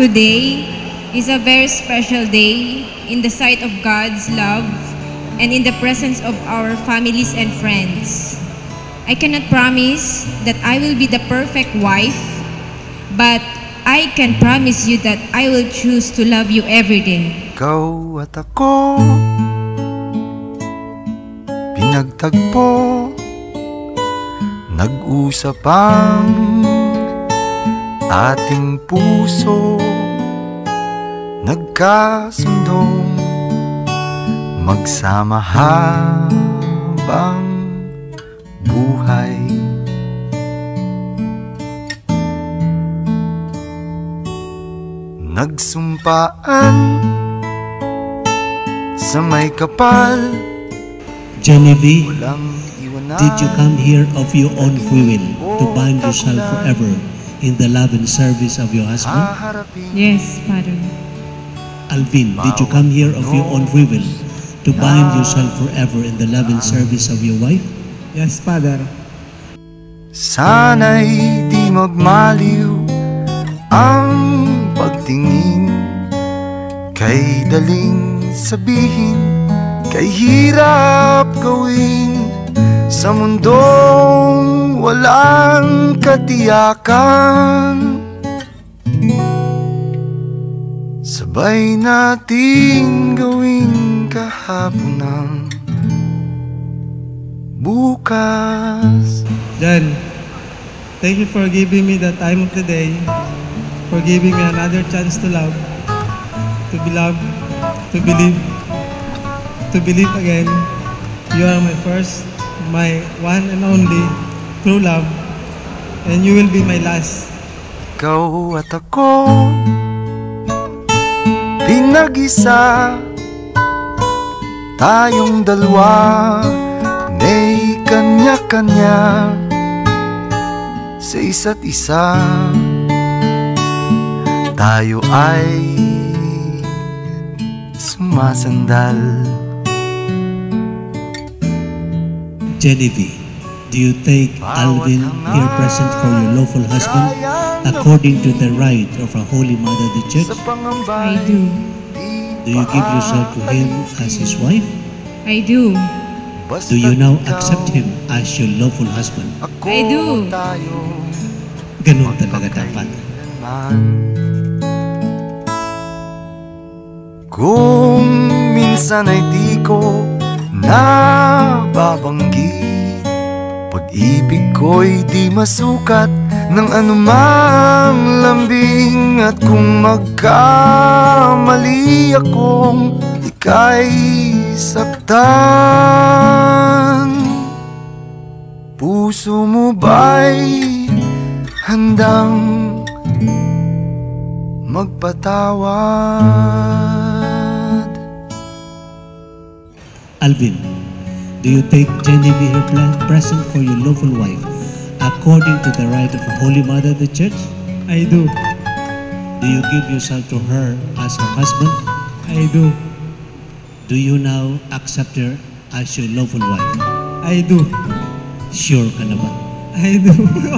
Today is a very special day in the sight of God's love and in the presence of our families and friends. I cannot promise that I will be the perfect wife, but I can promise you that I will choose to love you every day. Ikaw at ako, pinagtagpo, nag-usap ang ating puso, nagkasundong magsama habang buhay. Nagsumpaan sa may kapal. Genevieve, did you come here of your own free will to bind yourself forever in the love and service of your husband? Yes, Father. Alvin, did you come here of your own free will to bind yourself forever in the love and service of your wife? Yes, Father. Sana'y di magmaliw ang pagtingin, kay daling sabihin, kay hirap gawin sa mundong walang katiyakan. Sabay natin gawin kahapon ng bukas. Jen, thank you for giving me the time of the day, for giving me another chance to love, to be loved, to believe again. You are my first, my one and only true love, and you will be my last. Ikaw at ako, pinag-isa, tayong dalawa, may kanya-kanya sa isa't isa. Tayo ay sumasandal. Genevieve, do you take Alvin here present for your lawful husband according to the right of our Holy Mother the Church? I do. Do you give yourself to him as his wife? I do. Do you now accept him as your lawful husband? I do. Ganun talaga dapat. Kung minsan ay di ko nababanggit, pag-ibig ko'y di masukat ng anumang lambing. At kung magkamali akong ika'y saktan, puso mo ba'y handang magpatawad? Alvin, do you take Genevieve here present for your lawful wife according to the right of our Holy Mother the Church? I do. Do you give yourself to her as her husband? I do. Do you now accept her as your lawful wife? I do. Sure ka na ba? I do.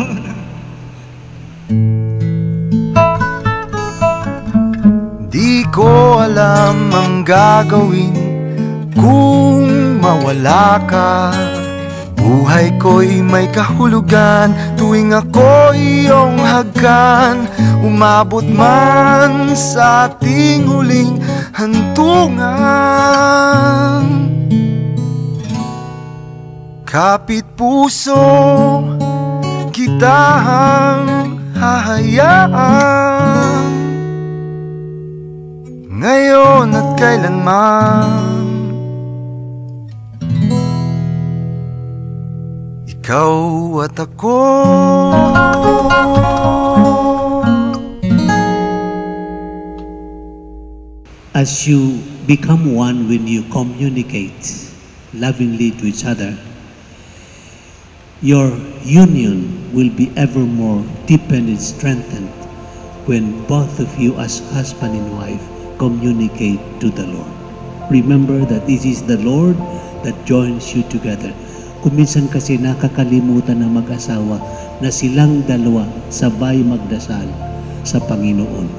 Di ko alam ang gagawin kung mawala ka. Buhay ko'y may kahulugan tuwing ako'y iyong hagkan. Umabot man sa ating huling hantungan, kapit puso kitang hahayaan, ngayon at kailanman. Ikaw at ako, as you become one when you communicate lovingly to each other, your union will be ever more deepened and strengthened when both of you as husband and wife communicate to the Lord. Remember that this is the Lord that joins you together. Kung minsan kasi nakakalimutan ng mag-asawa na silang dalawa sabay magdasal sa Panginoon.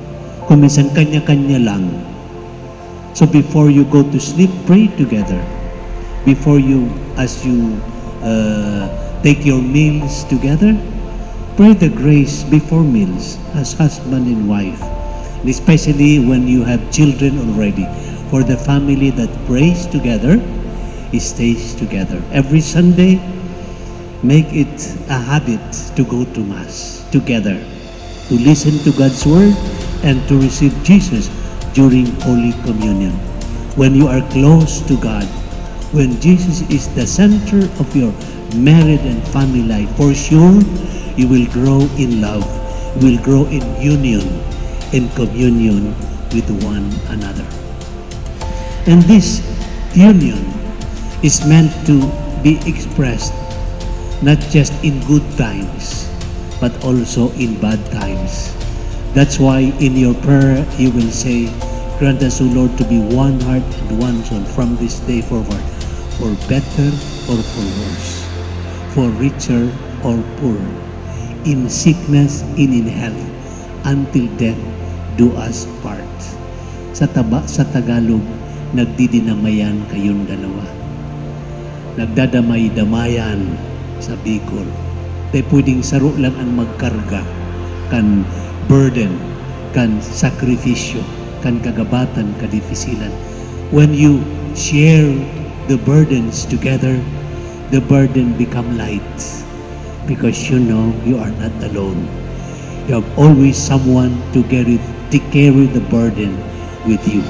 Kung minsan kanya-kanya lang. So before you go to sleep, pray together. Before you, as you take your meals together, pray the grace before meals as husband and wife. And especially when you have children already. For the family that prays together, it stays together. Every Sunday, make it a habit to go to Mass together, to listen to God's Word, and to receive Jesus during Holy Communion. When you are close to God, when Jesus is the center of your married and family life, for sure, you will grow in love, you will grow in union, in communion with one another. And this union is meant to be expressed not just in good times, but also in bad times. That's why in your prayer you will say, grant us, O Lord, to be one heart and one soul from this day forward, for better or for worse, for richer or poorer, in sickness and in health, until death do us part. Sa Tagalog, nagdidinamayan kayong dalawa. Nagdadamay-damayan sa Bicol. Tay pwedeng saro lang ang magkarga, kan burden, kan sakripisyo, kan kagabatan, kadifisilan. When you share the burdens together, the burden become light because you know you are not alone. You have always someone to carry the burden with you.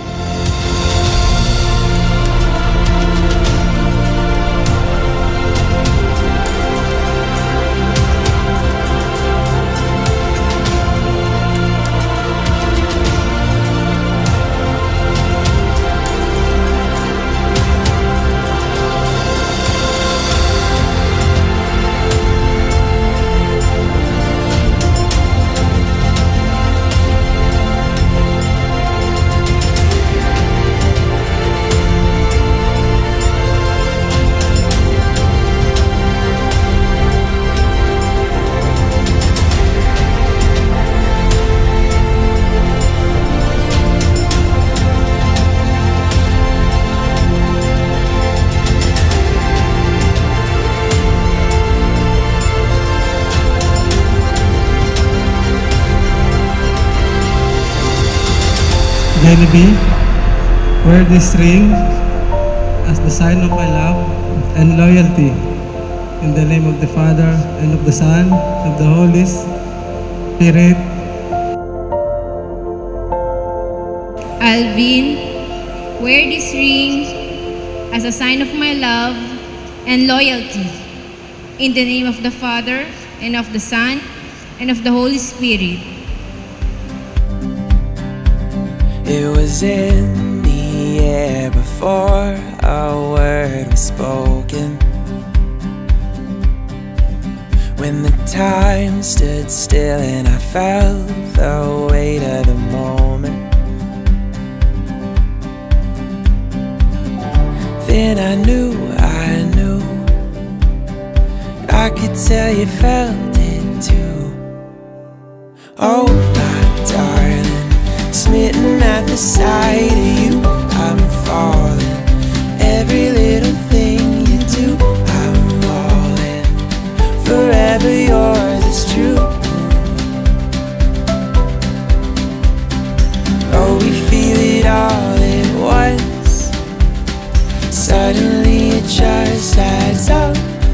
Genevieve, wear this ring as the sign of my love and loyalty. In the name of the Father, and of the Son, and of the Holy Spirit. Alvin, wear this ring as a sign of my love and loyalty. In the name of the Father, and of the Son, and of the Holy Spirit. It was in the air before a word was spoken, when the time stood still and I felt the weight of the moment. Then I knew I could tell you felt it too. Oh my darling, smitten at the sight of you, I'm falling. Every little thing you do, I'm all in. Forever yours, it's true. Oh, we feel it all at once. Suddenly it just adds up.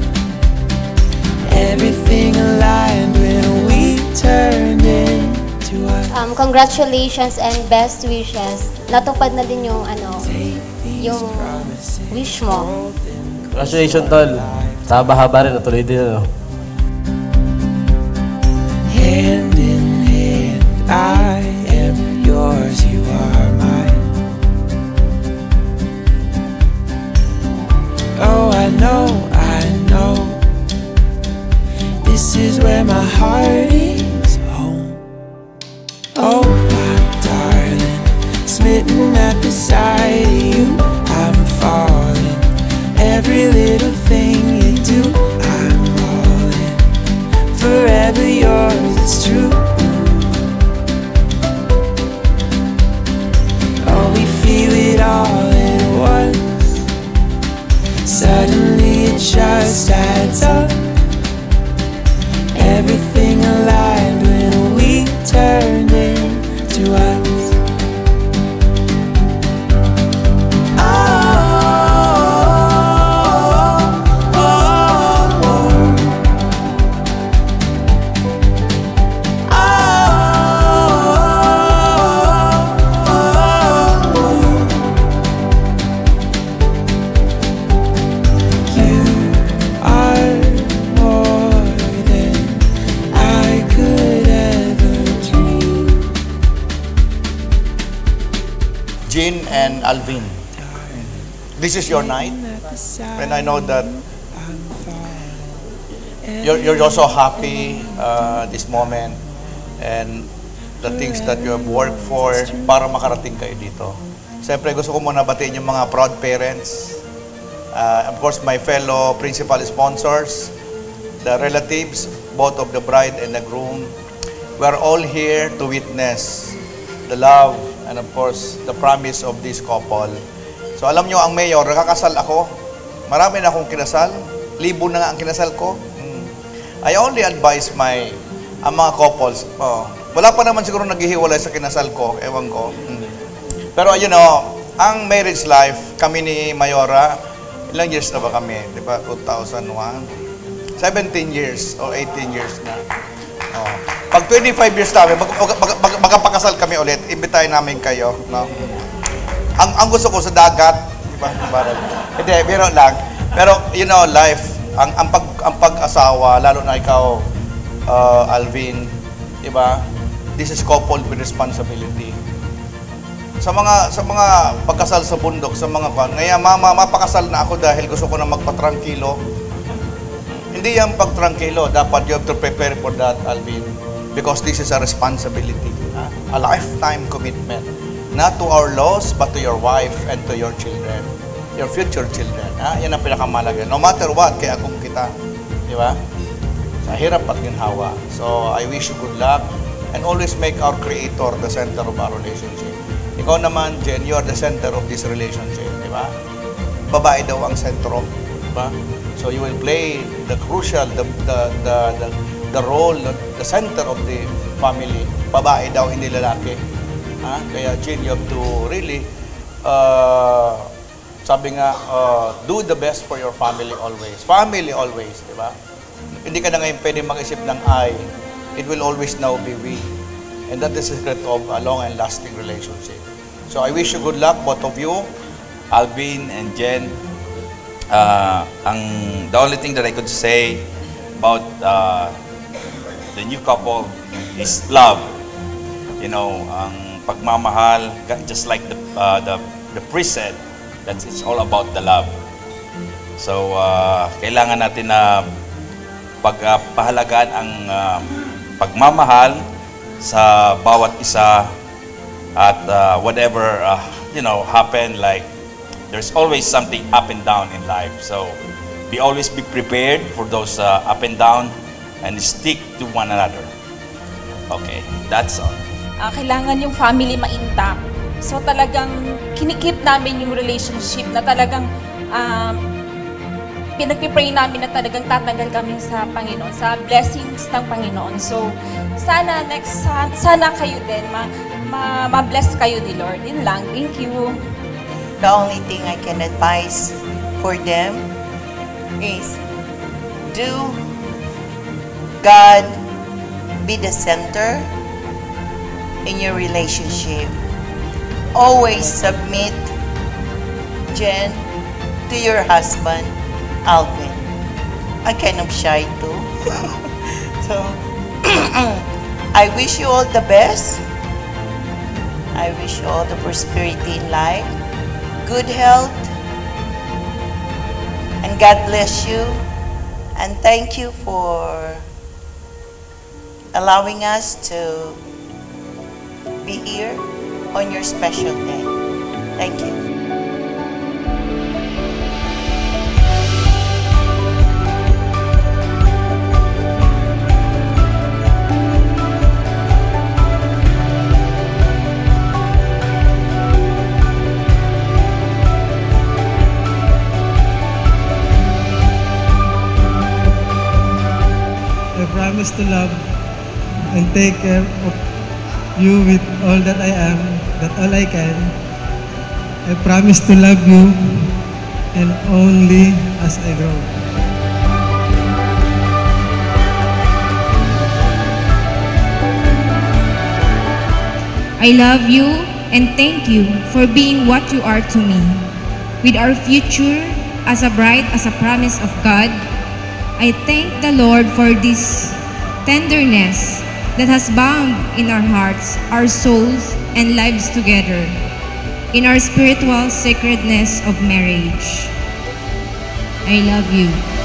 Everything aligned when we turned into us. Congratulations and best wishes. Natupad na din yung yung wish mo. Congratulations, Tol. Sa haba-haba rin, natuloy din, ano? Hand in hand, I am yours, you are mine. Oh, I know, this is where my heart is home. Oh, my darling, smitten at the sight of you, I'm falling. Every little thing you do, I'm all in. Forever yours, it's true. and Alvin. This is your night, and I know that you're also happy this moment, and the things that you have worked for para makarating kayo dito. Siyempre, gusto ko muna batiin yung mga proud parents. Of course, my fellow principal sponsors, the relatives, both of the bride and the groom. We are all here to witness the love and of course, the promise of this couple. So alam nyo, ang mayor, nakakasal ako. Marami na akong kinasal. 1,000 na nga ang kinasal ko. I only advise ang mga couples. Wala pa naman siguro naghihiwalay sa kinasal ko. Ewan ko. Pero you know, ang marriage life, kami ni Mayora, ilang years na ba kami? Di ba? 2001? 17 years or 18 years na. Pag 25 years namin, magpakasal kami ulit, imbitahin namin kayo. No? Ang gusto ko sa dagat, di ba? Hindi, biro lang. Pero, you know, life, ang pag-asawa, lalo na ikaw, Alvin, di ba? This is coupled with responsibility. Sa mga pagkasal sa bundok, sa mga ngayon, mapakasal na ako dahil gusto ko na magpatrangkilo. Hindi yan pagtrangkilo. Dapat you have to prepare for that, Alvin. Because this is a responsibility. A lifetime commitment. Not to our laws, but to your wife and to your children. Your future children. Yan ang pinakamalaga. No matter what, kaya kung kita. Di ba? Sa hirap at ginhawa. So, I wish you good luck. And always make our Creator the center of our relationship. Ikaw naman, Jen, you are the center of this relationship. Di ba? Babae daw ang sentro. Di ba? So you will play the crucial, the role, the center of the family. Babae daw, hindi lalaki. Kaya, Jen, you have to really, sabi nga, do the best for your family always. Family always, di ba? Hindi ka na ngayon pwede mag-isip ng I. It will always now be we. And that's the secret of a long and lasting relationship. So I wish you good luck, both of you. Alvin and Jen. The only thing that I could say about the new couple is love. You know, ang pagmamahal, just like the priest said, that it's all about the love. So, kailangan natin na pagpahalagaan ang pagmamahal sa bawat isa at whatever you know happen, like there's always something up and down in life, so always be prepared for those up and down and stick to one another. Okay, that's all. Kailangan yung family ma-intact, so talagang kinikip namin yung relationship na talagang pinagpipray namin na talagang tatagal kami sa Panginoon, sa blessings ng Panginoon. So, sana kayo din, ma-bless kayo ni Lord. Yun lang. Thank you. The only thing I can advise for them is do God be the center in your relationship. Always submit, Jen, to your husband, Alvin. I'm kind of shy too. So, I wish you all the best. I wish you all the prosperity in life, good health, and God bless you. And thank you for allowing us to be here on your special day. Thank you. I promise to love and take care of you with all that I am, that all I can. I promise to love you and only as I grow. I love you and thank you for being what you are to me. With our future as a bride, as a promise of God, I thank the Lord for this tenderness that has bound in our hearts, our souls, and lives together. in our spiritual sacredness of marriage. I love you.